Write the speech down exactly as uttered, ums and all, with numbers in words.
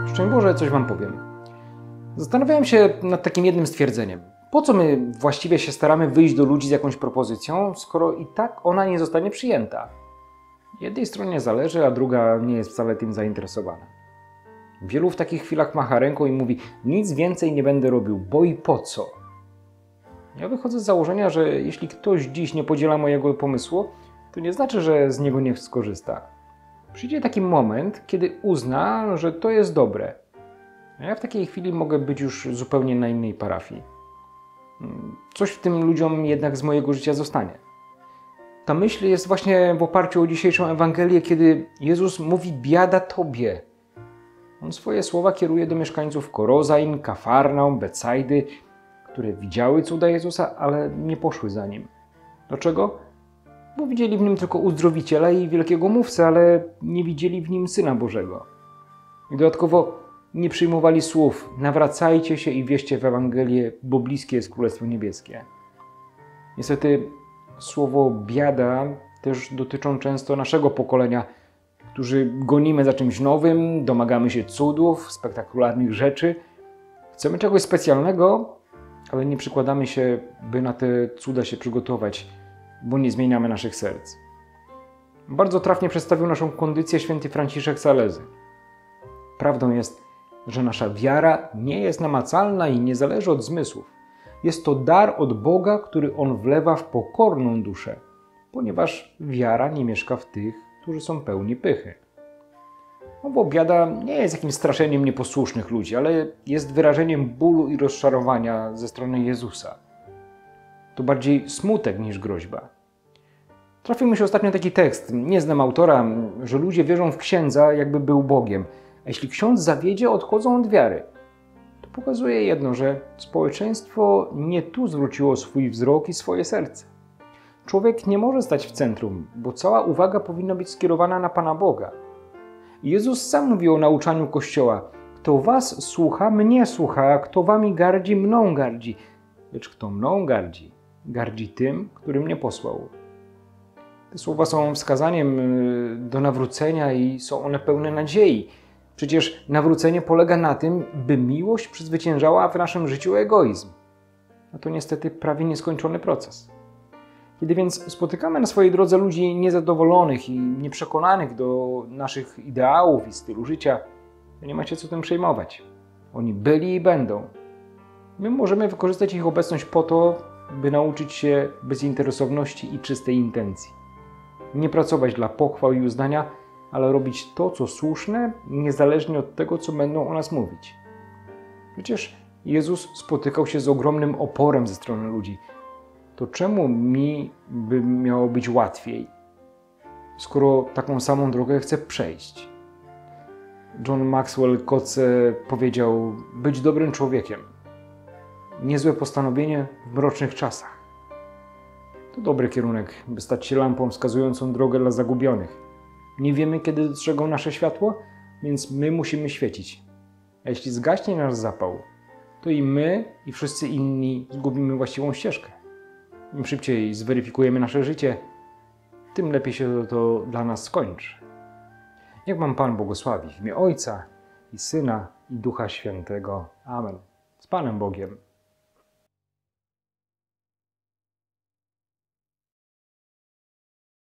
Szczęść Boże, coś Wam powiem. Zastanawiałem się nad takim jednym stwierdzeniem. Po co my właściwie się staramy wyjść do ludzi z jakąś propozycją, skoro i tak ona nie zostanie przyjęta? Jednej stronie zależy, a druga nie jest wcale tym zainteresowana. Wielu w takich chwilach macha ręką i mówi: nic więcej nie będę robił, bo i po co? Ja wychodzę z założenia, że jeśli ktoś dziś nie podziela mojego pomysłu, to nie znaczy, że z niego nie skorzysta. Przyjdzie taki moment, kiedy uzna, że to jest dobre. A ja w takiej chwili mogę być już zupełnie na innej parafii. Coś w tym ludziom jednak z mojego życia zostanie. Ta myśl jest właśnie w oparciu o dzisiejszą Ewangelię, kiedy Jezus mówi: biada Tobie. On swoje słowa kieruje do mieszkańców Korozain, Kafarnaum, Betsajdy, które widziały cuda Jezusa, ale nie poszły za Nim. Dlaczego? Bo widzieli w Nim tylko uzdrowiciela i wielkiego mówcę, ale nie widzieli w Nim Syna Bożego. I dodatkowo nie przyjmowali słów: nawracajcie się i wierzcie w Ewangelię, bo bliskie jest Królestwo Niebieskie. Niestety słowo biada też dotyczą często naszego pokolenia, którzy gonimy za czymś nowym, domagamy się cudów, spektakularnych rzeczy. Chcemy czegoś specjalnego, ale nie przykładamy się, by na te cuda się przygotować, bo nie zmieniamy naszych serc. Bardzo trafnie przedstawił naszą kondycję święty Franciszek Salezy. Prawdą jest, że nasza wiara nie jest namacalna i nie zależy od zmysłów. Jest to dar od Boga, który On wlewa w pokorną duszę, ponieważ wiara nie mieszka w tych, którzy są pełni pychy. No bo biada nie jest jakimś straszeniem nieposłusznych ludzi, ale jest wyrażeniem bólu i rozczarowania ze strony Jezusa. To bardziej smutek niż groźba. Trafił mi się ostatnio taki tekst, nie znam autora, że ludzie wierzą w księdza, jakby był Bogiem, a jeśli ksiądz zawiedzie, odchodzą od wiary. To pokazuje jedno, że społeczeństwo nie tu zwróciło swój wzrok i swoje serce. Człowiek nie może stać w centrum, bo cała uwaga powinna być skierowana na Pana Boga. Jezus sam mówi o nauczaniu Kościoła: kto was słucha, mnie słucha, a kto wami gardzi, mną gardzi. Lecz kto mną gardzi, gardzi tym, który mnie posłał. Te słowa są wskazaniem do nawrócenia i są one pełne nadziei. Przecież nawrócenie polega na tym, by miłość przezwyciężała w naszym życiu egoizm. A to niestety prawie nieskończony proces. Kiedy więc spotykamy na swojej drodze ludzi niezadowolonych i nieprzekonanych do naszych ideałów i stylu życia, to nie macie co tym przejmować. Oni byli i będą. My możemy wykorzystać ich obecność po to, by nauczyć się bezinteresowności i czystej intencji. Nie pracować dla pochwał i uznania, ale robić to, co słuszne, niezależnie od tego, co będą o nas mówić. Przecież Jezus spotykał się z ogromnym oporem ze strony ludzi. To czemu mi by miało być łatwiej, skoro taką samą drogę chcę przejść? John Maxwell Coetzee powiedział: być dobrym człowiekiem. Niezłe postanowienie w mrocznych czasach. To dobry kierunek, by stać się lampą wskazującą drogę dla zagubionych. Nie wiemy, kiedy dostrzegą nasze światło, więc my musimy świecić. A jeśli zgaśnie nasz zapał, to i my, i wszyscy inni zgubimy właściwą ścieżkę. Im szybciej zweryfikujemy nasze życie, tym lepiej się to dla nas skończy. Niech Wam Pan błogosławi w imię Ojca i Syna i Ducha Świętego. Amen. Z Panem Bogiem.